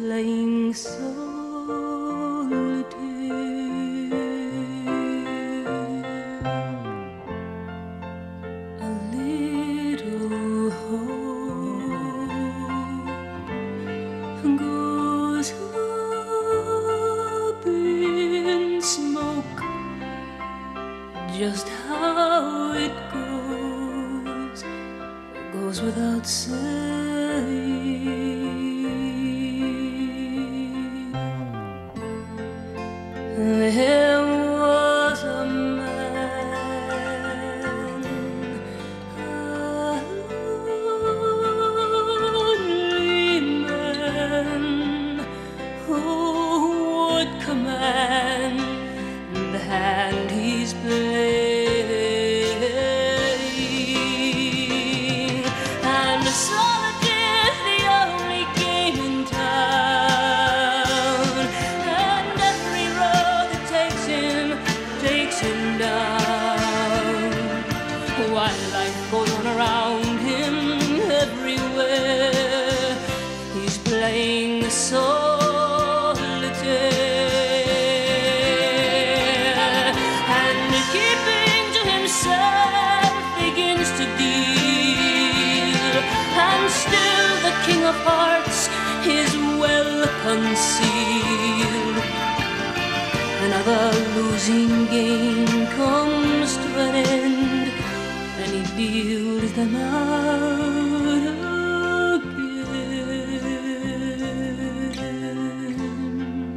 playing solitaire. A little hope goes up in smoke. Just how it goes without saying. There was a man, a lonely man, who would command the hand he's playing, and solitaire the only game in town, and every road that takes him down, while life goes on around him everywhere, he's playing solitaire, and keeping to himself begins to deal, and still the king of hearts is well concealed. Another losing game comes to an end, and he deals them out again.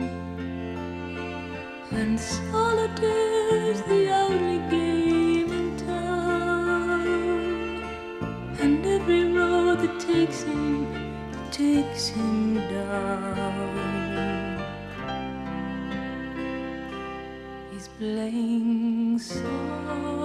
And solitaire's the only game in town, and every road that takes him down, he's playing solitaire.